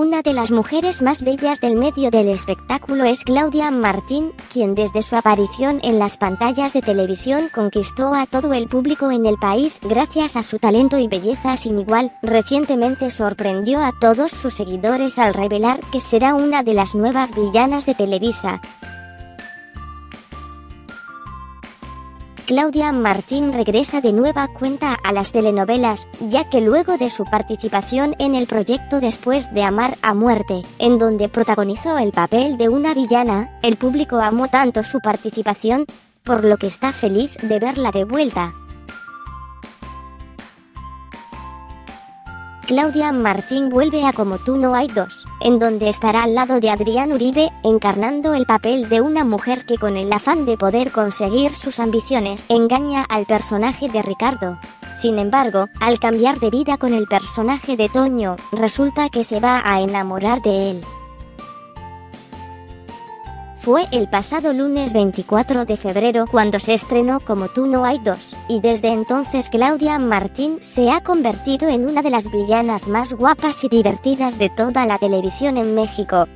Una de las mujeres más bellas del medio del espectáculo es Claudia Martín, quien desde su aparición en las pantallas de televisión conquistó a todo el público en el país gracias a su talento y belleza sin igual. Recientemente sorprendió a todos sus seguidores al revelar que será una de las nuevas villanas de Televisa. Claudia Martín regresa de nueva cuenta a las telenovelas, ya que luego de su participación en el proyecto Después de amar a muerte, en donde protagonizó el papel de una villana, el público amó tanto su participación, por lo que está feliz de verla de vuelta. Claudia Martín vuelve a Como tú no hay dos, en donde estará al lado de Adrián Uribe, encarnando el papel de una mujer que con el afán de poder conseguir sus ambiciones, engaña al personaje de Ricardo. Sin embargo, al cambiar de vida con el personaje de Toño, resulta que se va a enamorar de él. Fue el pasado lunes 24 de febrero cuando se estrenó Como tú no hay dos, y desde entonces Claudia Martín se ha convertido en una de las villanas más guapas y divertidas de toda la televisión en México.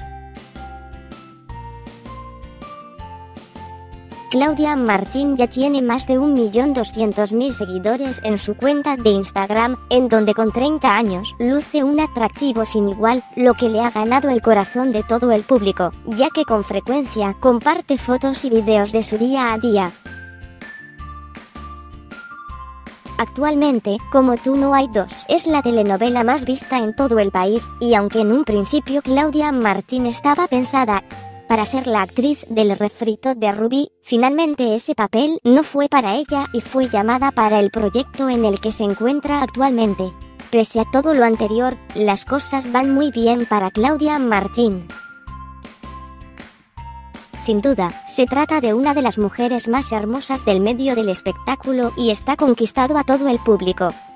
Claudia Martín ya tiene más de 1.200.000 seguidores en su cuenta de Instagram, en donde con 30 años luce un atractivo sin igual, lo que le ha ganado el corazón de todo el público, ya que con frecuencia comparte fotos y videos de su día a día. Actualmente, Como tú no hay dos, es la telenovela más vista en todo el país, y aunque en un principio Claudia Martín estaba pensada para ser la actriz del refrito de Rubí, finalmente ese papel no fue para ella y fue llamada para el proyecto en el que se encuentra actualmente. Pese a todo lo anterior, las cosas van muy bien para Claudia Martín. Sin duda, se trata de una de las mujeres más hermosas del medio del espectáculo y está conquistado a todo el público.